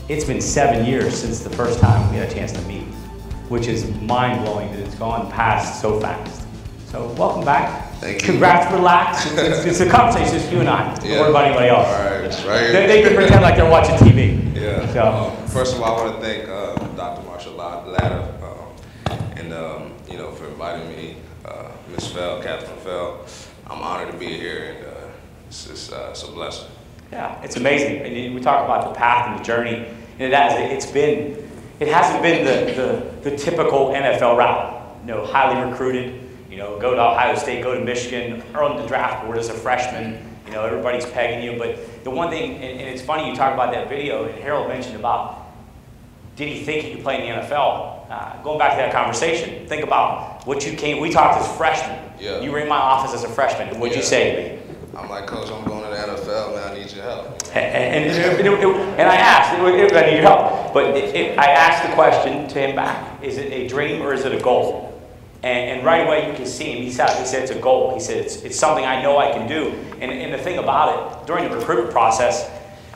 It's been 7 years since the first time we had a chance to meet, which is mind-blowing that it's gone past so fast. So welcome back. Thank you. Congrats, relax. It's a conversation, just you and I. Don't worry about anybody else. All right, right. They can pretend like they're watching TV. Yeah. So. First of all, I want to thank Dr. Marshall Ladder and for inviting me, Ms. Fell, Catherine Fell. I'm honored to be here, and it's a blessing. Yeah, it's amazing. And we talk about the path and the journey, and it hasn't been the typical NFL route. Highly recruited. Go to Ohio State, go to Michigan, early in the draft board as a freshman. Everybody's pegging you. But the one thing, and it's funny you talk about that video, and Harold mentioned about, did he think he could play in the NFL? Going back to that conversation, think about what we talked as freshmen. Yeah. You were in my office as a freshman, and what'd you say to me? I'm like, Coach, I'm going to the NFL, man, I need your help. And I asked, I need your help. But I asked the question to him back, is it a dream or is it a goal? And right away you can see him, he said it's a goal. He said it's something I know I can do. And the thing about it, during the recruitment process,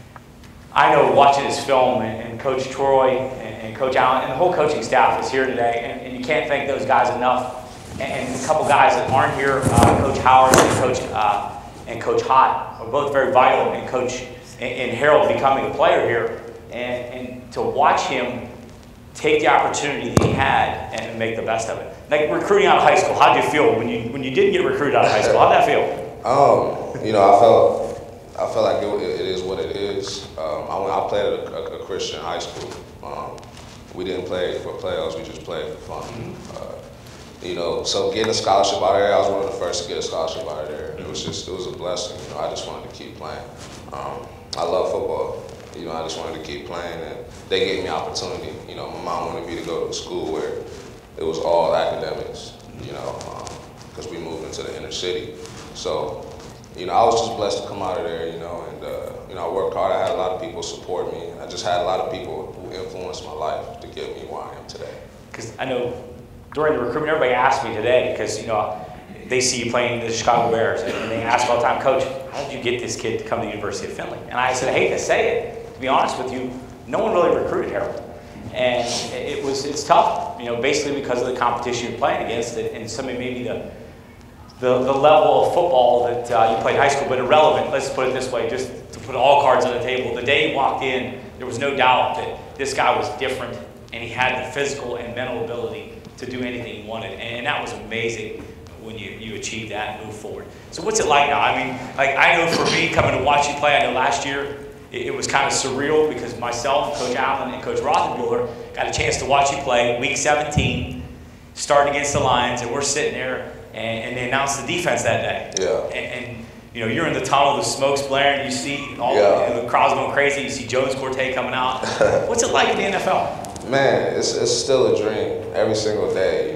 I know watching his film and Coach Troy and Coach Allen and the whole coaching staff is here today, and you can't thank those guys enough. And a couple guys that aren't here, Coach Howard and Coach Hott, are both very vital in Coach and Harold becoming a player here. And to watch him take the opportunity that he had and make the best of it. Like recruiting out of high school, how did you feel when you didn't get recruited out of high school? How did that feel? I felt like it is what it is. I played at a Christian high school. We didn't play for playoffs, we just played for fun. So getting a scholarship out of there, I was one of the first to get a scholarship out of there. It was a blessing. I just wanted to keep playing. I love football. I just wanted to keep playing, and they gave me opportunity. My mom wanted me to go to a school where it was all academics, because we moved into the inner city. So, I was just blessed to come out of there, and I worked hard. I had a lot of people support me. I just had a lot of people who influenced my life to get me where I am today. Because I know during the recruitment, everybody asked me today, because they see you playing the Chicago Bears, and they ask all the time, Coach, how did you get this kid to come to the University of Findlay? And I said, I hate to say it, to be honest with you, no one really recruited Harold. And it's tough, basically because of the competition you're playing against, and some maybe the level of football that you played in high school, but irrelevant, let's put it this way, just to put all cards on the table. The day he walked in, there was no doubt that this guy was different, and he had the physical and mental ability to do anything he wanted, and that was amazing when you achieved that and moved forward. So what's it like now? I mean, I know for me, coming to watch you play, I know last year, it was kind of surreal because myself, Coach Allen, and Coach Rothenbuehler got a chance to watch you play week 17, starting against the Lions, and we're sitting there, and they announced the defense that day. Yeah. And you're in the tunnel, the smoke's blaring, you see all the crowd's going crazy, you see Jones-Quartey coming out. What's it like in the NFL? Man, it's still a dream every single day,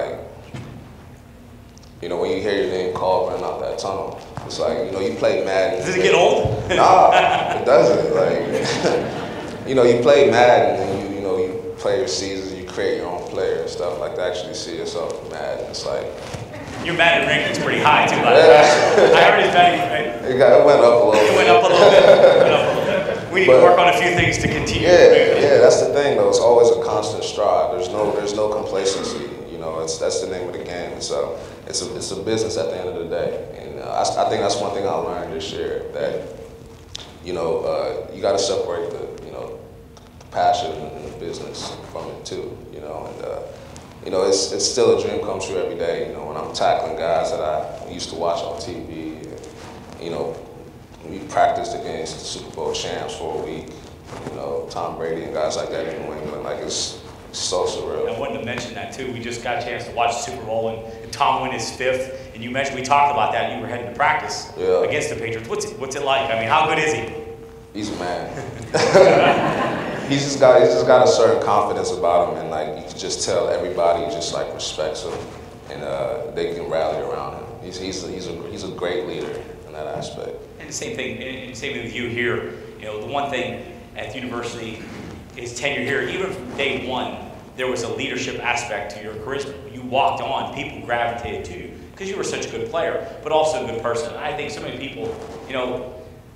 when you hear your name called running out that tunnel. It's like, you play Madden. Does it get old? Nah, it doesn't. You play Madden and you play your seasons, you create your own player and stuff. Like to actually see yourself in Madden, it's like. Your Madden ranking's pretty high too, by the way. I heard his betting. It went up a little bit. It went up a little bit. We need to work on a few things to continue. Yeah, that's the thing though. It's always a constant strive. There's no complacency. That's the name of the game. So it's a business at the end of the day. And I think that's one thing I learned this year, that you got to separate the passion and the business from it too. And it's still a dream come true every day. When I'm tackling guys that I used to watch on TV. And, we practiced against the Super Bowl champs for a week. Tom Brady and guys like that in New England. It's so surreal. I wanted to mention that too. We just got a chance to watch the Super Bowl and Tom win his 5th. And you mentioned, we talked about that, and you were heading to practice against the Patriots. What's it like? I mean, how good is he? He's a man. He's just got a certain confidence about him, and you can just tell everybody just respects him, and they can rally around him. He's a great leader in that aspect. And the same thing with you here. The one thing at the university is tenure here. Even from day one, there was a leadership aspect to your charisma. You walked on, people gravitated to you because you were such a good player, but also a good person. And I think so many people,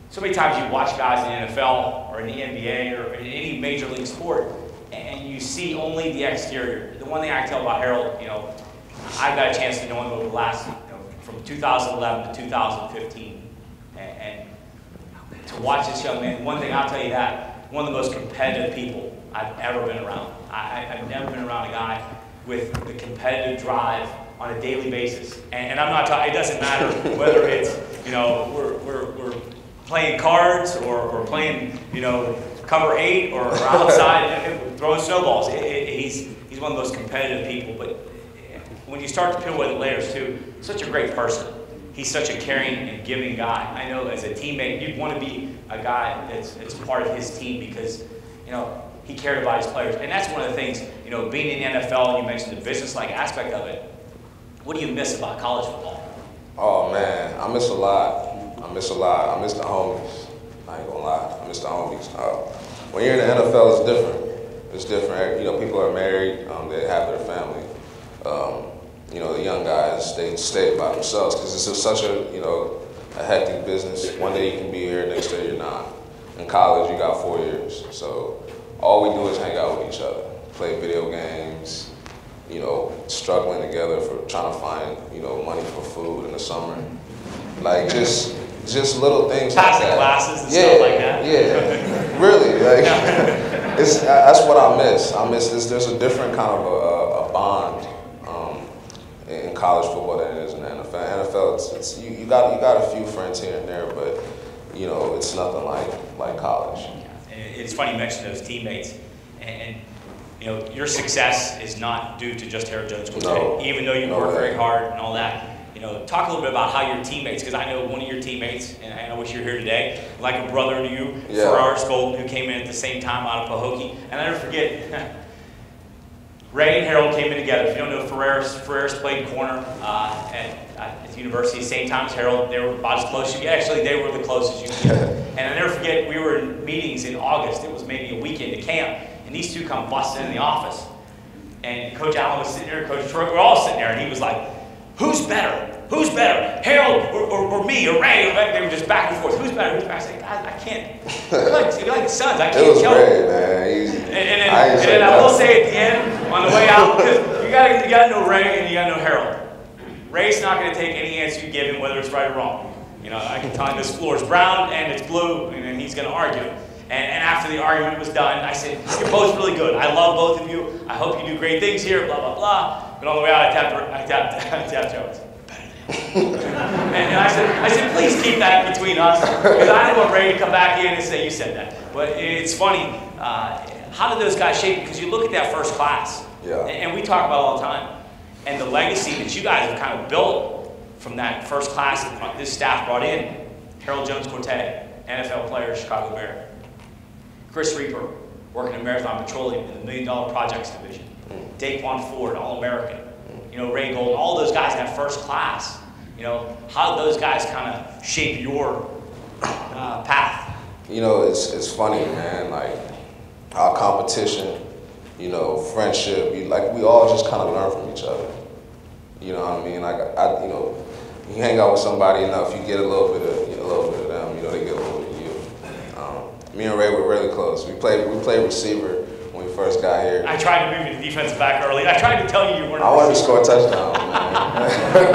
so many times you watch guys in the NFL or in the NBA or in any major league sport, and you see only the exterior. The one thing I can tell about Harold, I got a chance to know him over the last, from 2011 to 2015, and to watch this young man. One thing I'll tell you that one of the most competitive people I've ever been around. I've never been around a guy with the competitive drive on a daily basis. And I'm not talking, it doesn't matter whether it's, we're playing cards or we're playing, cover 8 or outside and throwing snowballs. He's one of those competitive people. But when you start to peel away the layers too, such a great person. He's such a caring and giving guy. I know as a teammate, you'd want to be a guy that's part of his team because, he cared about his players. And that's one of the things, being in the NFL, and you mentioned the business-like aspect of it. What do you miss about college football? Oh, man, I miss a lot. I miss the homies. I ain't gonna lie, I miss the homies. When you're in the NFL, it's different. It's different. People are married, they have their family. The young guys, they stay by themselves because it's such a hectic business. One day you can be here, next day you're not. In college, you got 4 years. So all we do is hang out with each other, play video games, struggling together for trying to find, money for food in the summer. Like just little things Passing like that. classes and stuff like that. Yeah, really. Like, that's what I miss. I miss this. There's a different kind of a bond in college football than it is in the NFL. NFL, you got a few friends here and there, but it's nothing like college. It's funny you mentioned those teammates, and your success is not due to just Harold Jones-Quartey. No, even though you work very hard and all that. Talk a little bit about how your teammates, because I know one of your teammates, and I wish you were here today, like a brother to you, Farrar Golden, who came in at the same time out of Pahokee. And I never forget, Ray and Harold came in together. If you don't know Farrar's played corner at the university, same time as Harold. They were about as close as you get. Actually, they were the closest you can get. And I never forget, we were in meetings in August. It was maybe a weekend at camp, and these two come busting in the office. And Coach Allen was sitting there, Coach Troy, we're all sitting there, and he was like, who's better? Who's better? Harold or me or Ray? They were just back and forth. Who's better? Who's better? I said, God, I can't. You're like sons. I can't tell. It was Ray, man. And then I will say at the end, on the way out, because you gotta know Ray and you gotta know Harold. Ray's not gonna take any answer you give him, whether it's right or wrong. I can tell him this floor is brown and it's blue, and then he's gonna argue. And after the argument was done, I said, you're both really good. I love both of you. I hope you do great things here, blah, blah, blah. But on the way out, I tapped Jones. And I said, please keep that between us. Because I didn't want Ray to come back in and say, you said that. But it's funny, how did those guys shape? Because you look at that first class, and we talk about it all the time, and the legacy that you guys have kind of built from that first class that this staff brought in. Harold Jones-Quartey, NFL player, Chicago Bear. Chris Reaper, working in Marathon Petroleum in the $1 Million Projects Division. Daquan Ford, All-American. Ray Golden, all those guys in that first class. How did those guys kind of shape your path? It's funny, man. Like our competition, friendship. We all just kind of learn from each other. You know what I mean? Like you hang out with somebody enough, you get a little bit of them. They get a little bit of you. Me and Ray were really close. We played receiver when we first got here. I tried to move you to defensive back early. I tried to tell you weren't. I wanted to score a touchdown, man.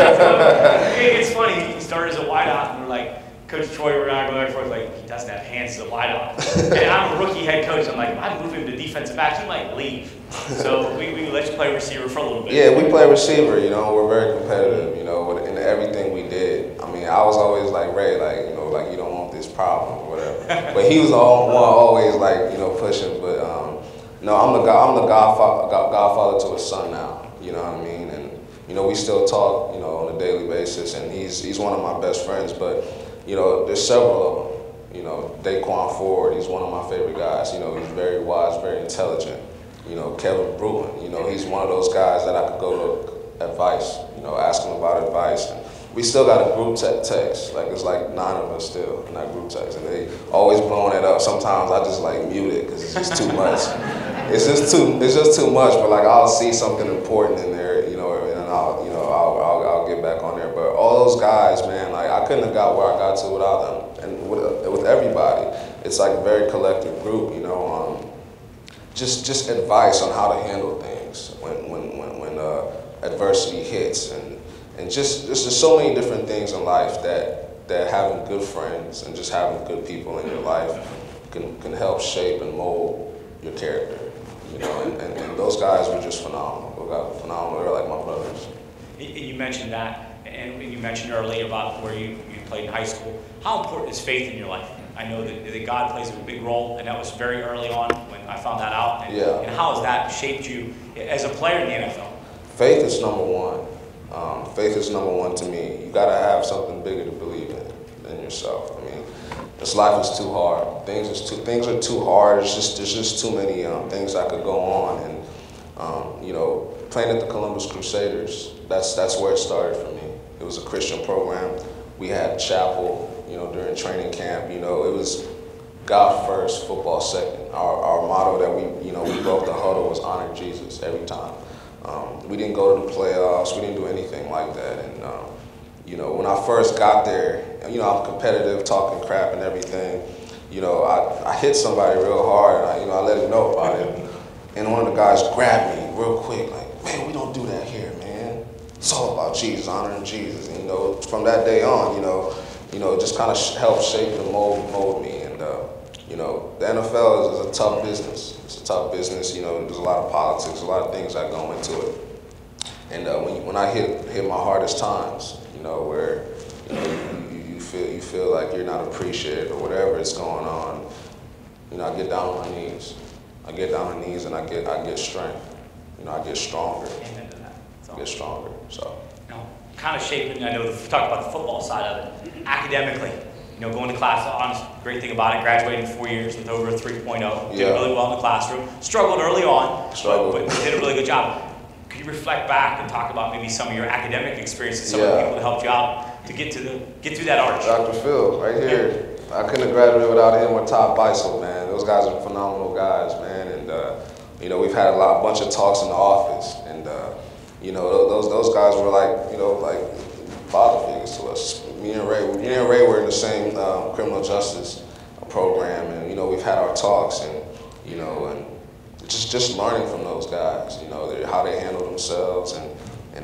It's funny. He started as a wideout, and we're like, Coach Troy, we're going to go back and forth, like, he doesn't have hands as a wideout. And I'm a rookie head coach. I'm like, if I move him to defensive back, he might leave. So we let you play receiver for a little bit. Yeah, we play receiver. We're very competitive. In everything we did. I mean, I was always like Ray, you don't want this problem or whatever. But he was the one always pushing. But no, I'm the godfather to his son now. You know what I mean? And we still talk, on a daily basis. And he's one of my best friends. But there's several of them. Daquan Ford, he's one of my favorite guys. He's very wise, very intelligent. Kevin Bruin, he's one of those guys that I could go to advice, ask him about advice. And we still got a group text. It's like 9 of us still in that group text. And they always blowing it up. Sometimes I just mute it because it's just too much. It's just too much. But I'll see something important in there, and I'll get back on there. But all those guys, man, I couldn't have got where I got to without them. And with everybody. It's like a very collective group, you know. Just advice on how to handle things when adversity hits, and just there's so many different things in life that having good friends and just having good people in your life can help shape and mold your character, you know. And those guys were just phenomenal. Those guys were phenomenal. They're like my brothers. You mentioned that, and you mentioned earlier about where you played in high school. How important is faith in your life? I know that God plays a big role, and that was very early on when I found that out. And how has that shaped you as a player in the NFL? Faith is number one. Faith is number one to me. You gotta have something bigger to believe in than yourself. I mean, this life is too hard. Things are too hard. There's just too many things that could go on. And you know, playing at the Columbus Crusaders, that's where it started for me. It was a Christian program. We had chapel, you know, during training camp. You know, it was God first, football second. Our motto that we broke the huddle was honor Jesus every time. We didn't go to the playoffs. We didn't do anything like that. And you know, when I first got there, you know, I'm competitive, talking crap and everything. You know, I hit somebody real hard, and I let him know about it. And one of the guys grabbed me real quick, like, man, we don't do that here, man. It's all about Jesus, honoring Jesus. And you know, from that day on, you know, it just kind of helped shape and mold me. And you know, the NFL is a tough business. It's a tough business. You know, there's a lot of politics, a lot of things that go into it. And when I hit my hardest times, you know, where you know you feel like you're not appreciated or whatever is going on, you know, I get down on my knees. I get down on my knees and I get strength. You know, I get stronger. Amen to that. I get stronger. So. You know, kind of shaping. I know we talked about the football side of it. Academically, you know, going to class. Honest, great thing about it. Graduating in 4 years with over a 3.0. Did really well in the classroom. Struggled early on, but did a really good job. Could you reflect back and talk about maybe some of your academic experiences, some of the people that helped you out to get through that arch? Dr. Phil, right here. I couldn't have graduated without him or Todd Beisel, man. Those guys are phenomenal guys, man. And you know, we've had a bunch of talks in the office, and you know, those guys were like, you know, like father figures to us. Me and Ray were in the same criminal justice program, and you know, we've had our talks, and you know, and just learning from those guys, you know, how they handle themselves, and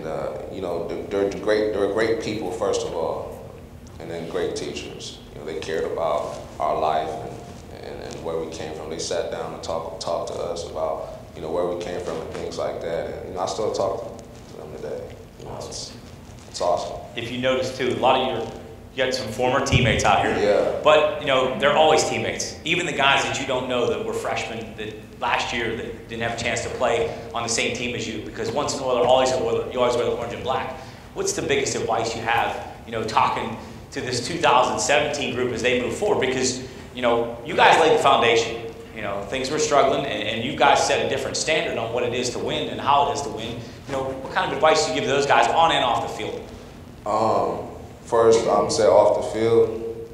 you know, they're great people first of all, and then great teachers. You know, they cared about our life and where we came from. They sat down and talked to us about, you know, where we came from and things like that. And you know, I still talk to them today. You know, it's awesome. If you notice too, a lot of you got some former teammates out here. Yeah. But you know, they're always teammates. Even the guys that you don't know that were freshmen that last year that didn't have a chance to play on the same team as you, because once an Oiler, always an Oiler, you always wear the orange and black. What's the biggest advice you have, you know, talking to this 2017 group as they move forward? Because, you know, you guys laid the foundation. You know, things were struggling, and you guys set a different standard on what it is to win and how it is to win. You know, what kind of advice do you give those guys on and off the field? First, I'm gonna say off the field,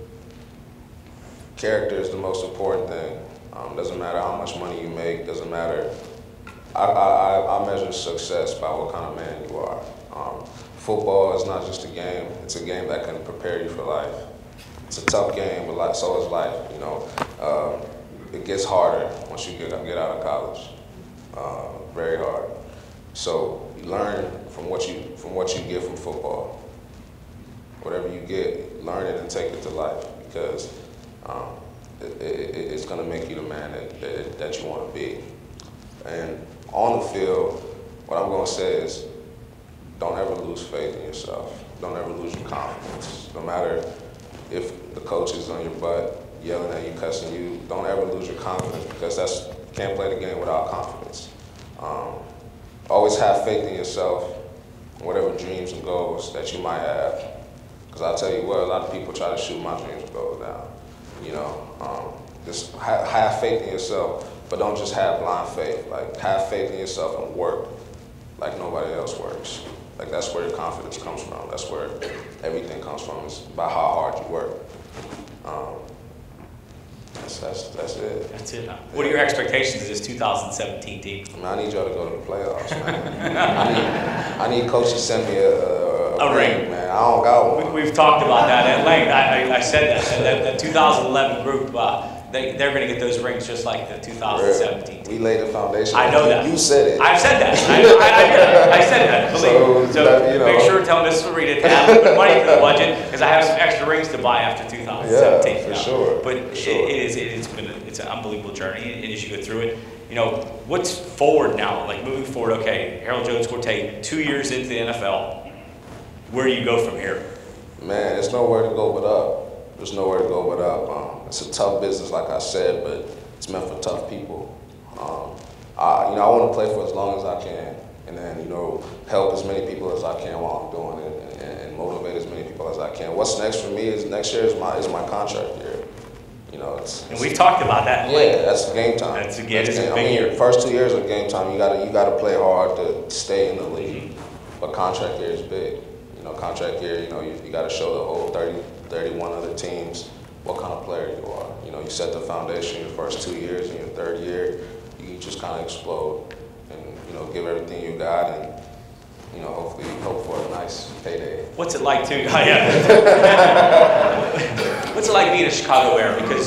character is the most important thing. Doesn't matter how much money you make, doesn't matter. I measure success by what kind of man you are. Football is not just a game, it's a game that can prepare you for life. It's a tough game, but so is life, you know. It gets harder once you get out of college, very hard. So you learn from what you get from football. Whatever you get, learn it and take it to life, because it's going to make you the man that you want to be. And on the field, what I'm going to say is, don't ever lose faith in yourself. Don't ever lose your confidence. No matter if the coach is on your butt, yelling at you, cussing you, don't ever lose your confidence, because you can't play the game without confidence. Always have faith in yourself, whatever dreams and goals that you might have. Because I'll tell you what, a lot of people try to shoot my dreams and goals down. You know, just have faith in yourself, but don't just have blind faith. Like, have faith in yourself and work like nobody else works. Like, that's where your confidence comes from. That's where everything comes from, is by how hard you work. That's it. That's it. Huh? What are your expectations of this 2017 team? I mean, I need y'all to go to the playoffs, man. I need coach to send me a A ring. Man, I don't got one. We've talked about that at length. I said that 2011 group, they're going to get those rings just like the 2017 team. We laid the foundation. I know that. You said it. I've said that. I said that. Believe me. So make sure to tell Mrs. Rita to have put money for the budget because I have some extra rings to buy after 2017. Yeah, for sure. But it's an unbelievable journey, and as you go through it, what's forward now? Like moving forward, okay, Harold Jones-Quartey, 2 years into the NFL, where do you go from here? Man, there's nowhere to go but up. There's nowhere to go but up. It's a tough business, like I said, but it's meant for tough people. I want to play for as long as I can, and then help as many people as I can while I'm doing it, and motivate as many people as I can. What's next for me is next year is my contract year. And we've talked about that. Yeah, that's game time. It's a big year. First 2 years are game time. You gotta play hard to stay in the league, but contract year is big. Contract year. You got to show the whole 31 other teams what kind of player you are. You set the foundation your first 2 years, and your third year, you just kind of explode and give everything you got, and hopefully hope for a nice payday. What's it like to? What's it like being a Chicago Bear? Because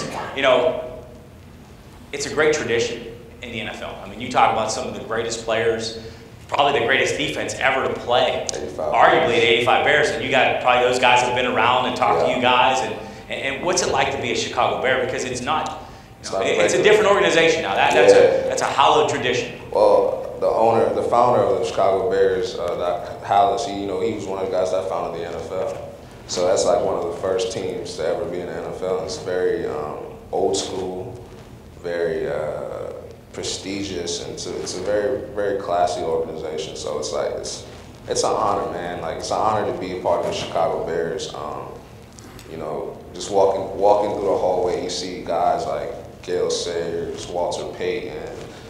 it's a great tradition in the NFL. I mean, you talk about some of the greatest players, probably the greatest defense ever to play, arguably the 85 Bears, and you got probably those guys have been around and talked to you guys, and what's it like to be a Chicago Bear? Because it's not, it's a different organization now. That's a hallowed tradition. Well, the founder of the Chicago Bears, Dr. Hallis, he was one of the guys that founded the NFL. So that's like one of the first teams to ever be in the NFL. It's very old school, very prestigious, and it's a very, very classy organization. So it's an honor, man. Like, it's an honor to be a part of the Chicago Bears. Just walking through the hallway, you see guys like Gale Sayers, Walter Payton,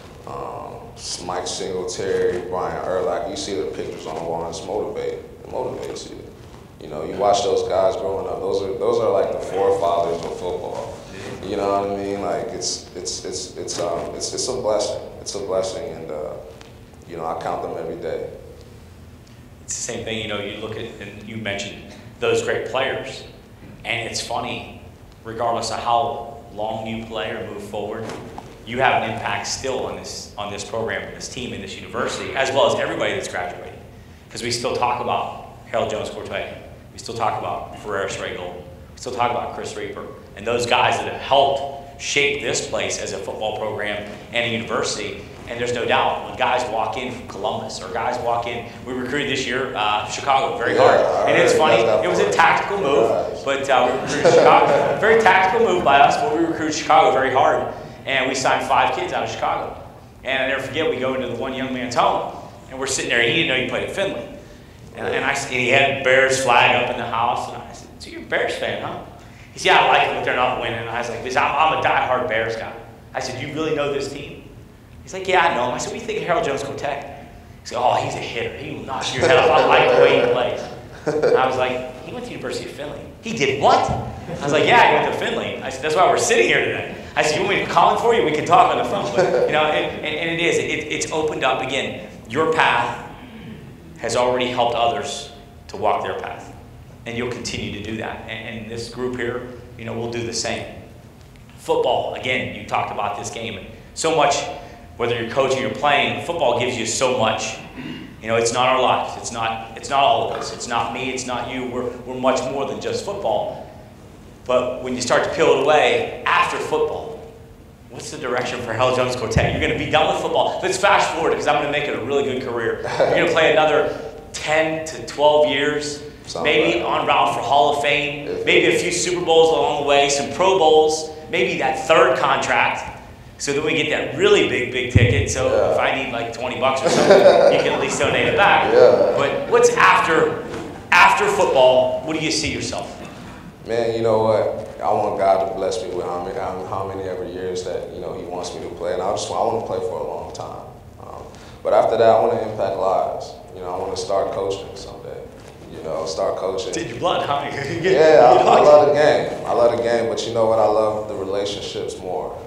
Mike Singletary, Brian Urlacher. You see the pictures on the wall, and it motivates you. You watch those guys growing up. Those are like the forefathers of football. You know what I mean? Like it's a blessing. It's a blessing, and I count them every day. It's the same thing. You look at, and you mentioned those great players, and it's funny, regardless of how long you play or move forward, you have an impact still on this program, and this team, and this university, as well as everybody that's graduating, because we still talk about Harold Jones-Quartey. We still talk about Ferreris Regal. We still talk about Chris Reaper and those guys that have helped shape this place as a football program and a university. And there's no doubt when guys walk in from Columbus or guys walk in, we recruited this year Chicago very hard. And it's funny, it was a tactical move, but we recruited Chicago. Very tactical move by us, but we recruited Chicago very hard. And we signed 5 kids out of Chicago. And I never forget, we go into the one young man's home, and we're sitting there, and he didn't know you played at Findlay. And he had Bears flag up in the house, and I said, "So you're a Bears fan, huh?" He said, "Yeah, I like it, but they're not winning." And I was like, "Listen, I'm a diehard Bears guy." I said, "You really know this team?" He's like, "Yeah, I know him." I said, "What do you think of Harold Jones-Quartey?" He said, "Oh, he's a hitter. He will knock your head off. I like the way he plays." And I was like, "He went to the University of Findlay." He did what? I was like, "Yeah, he went to Findlay." I said, "That's why we're sitting here today." I said, "You want me to call him for you? We can talk on the phone." But, and it's opened up again. Your path has already helped others to walk their path, and you'll continue to do that. And this group here, will do the same. Football, again, you talked about this game, and so much, whether you're coaching or playing, football gives you so much. It's not our lives. It's not all of us. It's not me. It's not you. We're much more than just football. But when you start to peel it away after football, what's the direction for Harold Jones-Quartey? You're going to be done with football. Let's fast forward, because I'm going to make it a really good career. You're going to play another 10 to 12 years, maybe on route for Hall of Fame, maybe a few Super Bowls along the way, some Pro Bowls, maybe that third contract, so that we get that really big ticket. So if I need like $20 or something, you can at least donate it back. But what's after football? What do you see yourself? Man, you know what? I want God to bless me with how many ever years that He wants me to play, and I want to play for a long time. But after that, I want to impact lives. I want to start coaching someday. Start coaching. Did your blood, huh? Yeah, I love the game. I love the game, but you know what? I love the relationships more.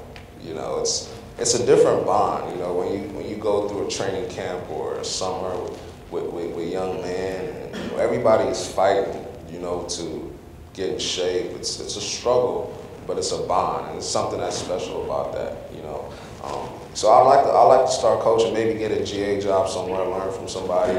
It's a different bond. When you go through a training camp or a summer with young men, and everybody is fighting, you know, to get in shape. It's a struggle, but it's a bond, and it's something that's special about that, you know. So I like to start coaching, maybe get a GA job somewhere, learn from somebody,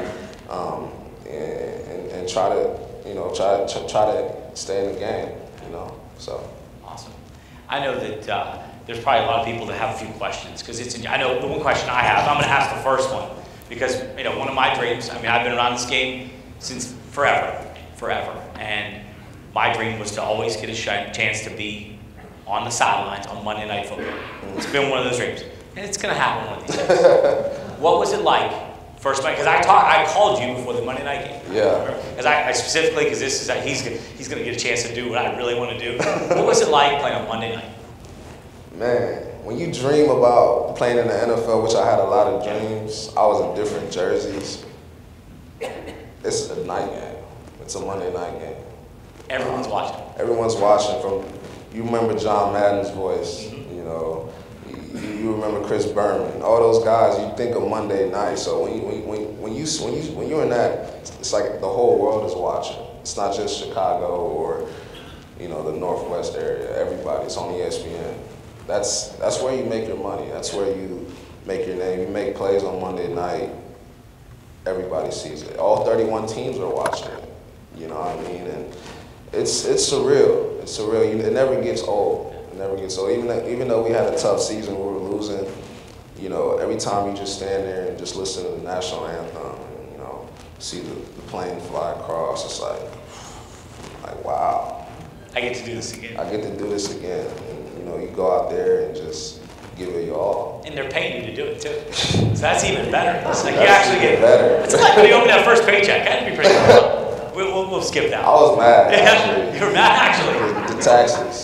and try to, you know, try to stay in the game, you know. So awesome. I know that there's probably a lot of people that have a few questions, because I know the one question I have. I'm going to ask the first one because, you know, one of my dreams. I mean, I've been around this game since forever, and my dream was to always get a chance to be on the sidelines on Monday Night Football. It's been one of those dreams. And it's going to happen one of these days. What was it like first night? Because I called you before the Monday night game. Yeah. Because I specifically, because this is he's going to get a chance to do what I really want to do. What was it like playing on Monday night? Man, when you dream about playing in the NFL, which I had a lot of dreams, I was in different jerseys. It's a night game. It's a Monday night game. Everyone's watching. Everyone's watching. You remember John Madden's voice, you know. You remember Chris Berman, all those guys. You think of Monday night. So when you're in that, it's like the whole world is watching. It's not just Chicago or, you know, the Northwest area. Everybody's on ESPN. That's where you make your money. That's where you make your name. You make plays on Monday night. Everybody sees it. All 31 teams are watching it. You know what I mean? And it's surreal. It's surreal. It never gets old. Never gets old. Even though we had a tough season, we were losing. You know, every time you just stand there and just listen to the national anthem, and, you know, see the plane fly across, it's like wow. I get to do this again. I get to do this again. And, you know, you go out there and just give it your all. And they're paying you to do it too, so that's even better. It's like you actually get better. It's like when you open that first paycheck. That'd be pretty cool. We'll skip that. I was mad. Actually. You were mad, actually. The taxes.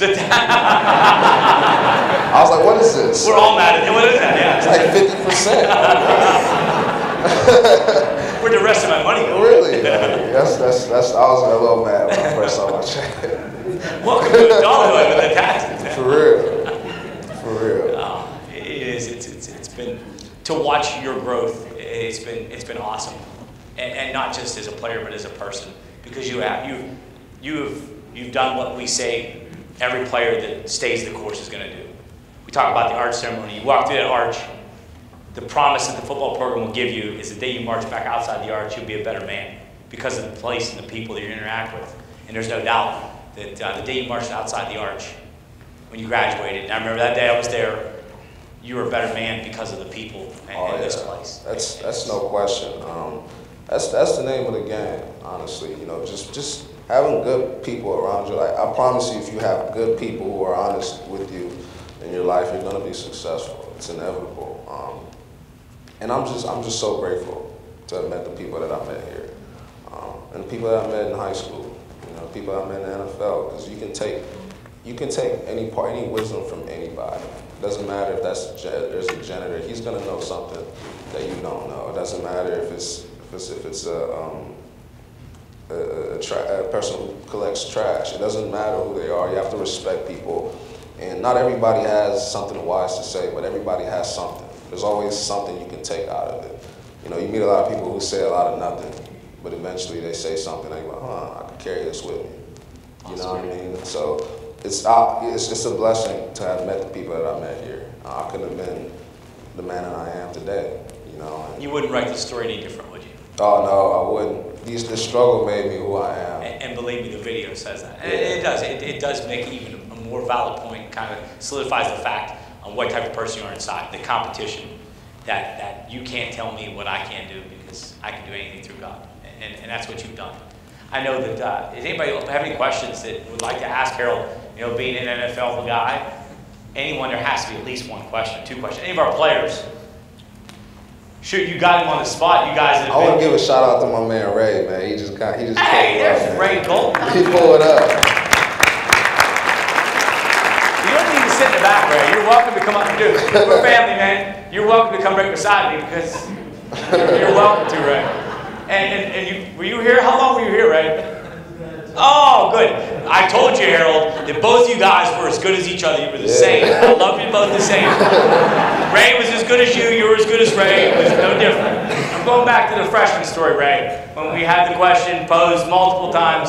I was like, what is this? We're all mad at it. What is that? Yeah. It's like 50%. Where'd the rest of my money go? Really? That's. I was a little mad when I first saw my check. Welcome to adulthood with the taxes. Man. For real. Oh, it is. It's been to watch your growth. It's been awesome. And not just as a player, but as a person, because you've done what we say every player that stays the course is going to do. We talk about the arch ceremony. You walk through that arch. The promise that the football program will give you is the day you march back outside the arch, you'll be a better man because of the place and the people that you interact with. And there's no doubt that the day you marched outside the arch, when you graduated, and I remember that day I was there, you were a better man because of the people in this place. That's no question. That's the name of the game, honestly. You know, just having good people around you. Like, I promise you, if you have good people who are honest with you in your life, you're gonna be successful. It's inevitable. And I'm just so grateful to have met the people that I met here, and the people that I met in high school. You know, people I met in the NFL. Because you can take any wisdom from anybody. It doesn't matter if there's a janitor. He's gonna know something that you don't know. It doesn't matter if it's a person who collects trash. It doesn't matter who they are. You have to respect people. And not everybody has something wise to say, but everybody has something. There's always something you can take out of it. You know, you meet a lot of people who say a lot of nothing, but eventually they say something and you're like, I can carry this with me. You know what I mean? So it's a blessing to have met the people that I met here. I couldn't have been the man that I am today. You know. You wouldn't write the story any different, would you? Oh no, I wouldn't. The struggle made me who I am. And believe me, the video says that. And it does. It does make it even a more valid point. Kind of solidifies the fact on what type of person you are inside. The competition that you can't tell me what I can do because I can do anything through God. And that's what you've done. I know that. Does anybody have any questions that would like to ask Harold? You know, being an NFL guy, anyone, there has to be at least one question, two questions. Any of our players. Shoot, you got him on the spot. You guys. I want to give a shout out to my man Ray, man. He just Hey, there's Ray Golden. He pulled it up. You don't need to sit in the back, Ray. You're welcome to come up and do it. We're family, man. You're welcome to come right beside me because you're welcome to, Ray. And were you here? How long were you here, Ray? Oh, good. I told you, Harold, that both you guys were as good as each other. You were the same. I love you both the same. Ray was as good as you were as good as Ray. It was no different. I'm going back to the freshman story, Ray, when we had the question posed multiple times.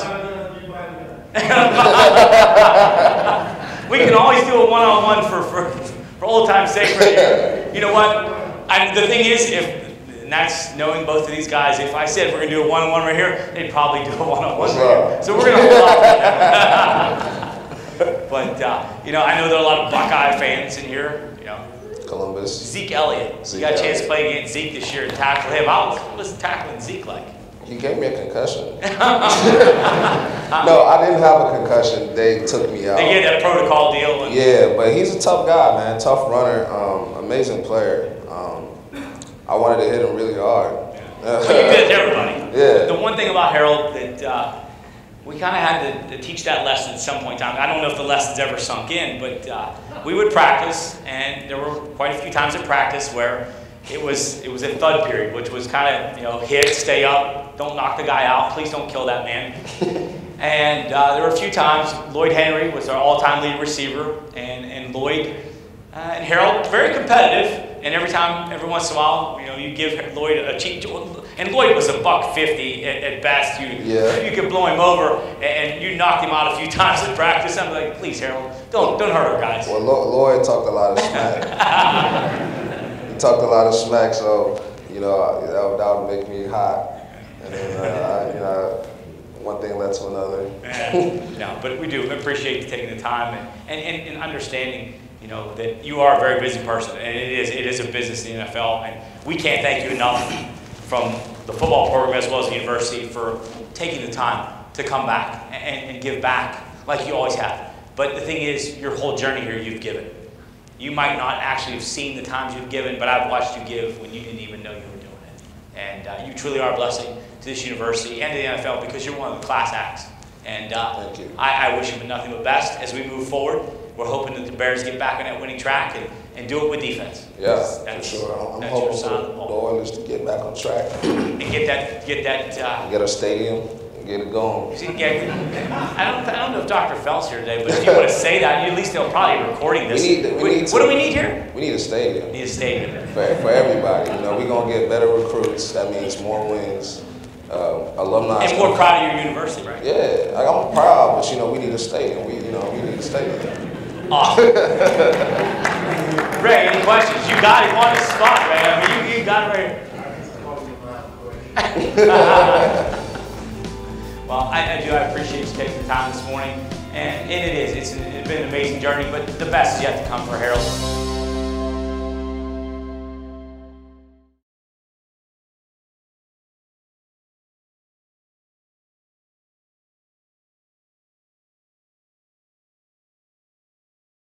We can always do a one-on-one for old time's sake right here. You know what? The thing is, and that's knowing both of these guys, if I said we're going to do a one-on-one right here, they'd probably do a one-on-one right here. So we're going to hold off on that. But, I know there are a lot of Buckeye fans in here. Columbus. Zeke Elliott. You got a chance to play against Zeke this year and tackle him. What was tackling Zeke like? He gave me a concussion. No, I didn't have a concussion. They took me out. They gave that protocol deal. Yeah, but he's a tough guy, man. Tough runner. Amazing player. I wanted to hit him really hard. Well, you did everybody. Yeah. The one thing about Harold that we kind of had to teach that lesson at some point in time. I don't know if the lesson's ever sunk in, but we would practice, and there were quite a few times in practice where it was a thud period, which was kind of, hit, stay up, don't knock the guy out, please don't kill that man. And there were a few times, Lloyd Henry was our all-time leading receiver, and Lloyd and Harold, very competitive, and every once in a while, you give Lloyd a cheat, and Lloyd was $150 at best. You could blow him over, and you knocked him out a few times in practice. I'm like, please, Harold, don't hurt our guys. Well, Lloyd talked a lot of smack. He talked a lot of smack, so that would make me hot, and then one thing led to another. No, but we do appreciate you taking the time and understanding. That you are a very busy person, and it is a business in the NFL, and we can't thank you enough from the football program as well as the university for taking the time to come back and give back like you always have. But the thing is, your whole journey here you've given. You might not actually have seen the times you've given, but I've watched you give when you didn't even know you were doing it. And you truly are a blessing to this university and to the NFL because you're one of the class acts. And thank you. I wish you nothing but best as we move forward. We're hoping that the Bears get back on that winning track and do it with defense. Yeah, for sure. I'm hoping for the Oilers to get back on track and get a stadium and get it going. See, I don't know if Dr. Felt's here today, but if you want to say that, at least they'll probably be recording this. What do we need here? We need a stadium. Need a stadium for everybody. We're gonna get better recruits. That means more wins. Alumni. And more proud of your university, right? Yeah, I'm proud, but we need a stadium. We need a stadium. Awesome. Ray, any questions? You got it on the spot, Ray. I mean, you got it right. Well, I appreciate you taking the time this morning. And it's been an amazing journey, but the best is yet to come for Harold.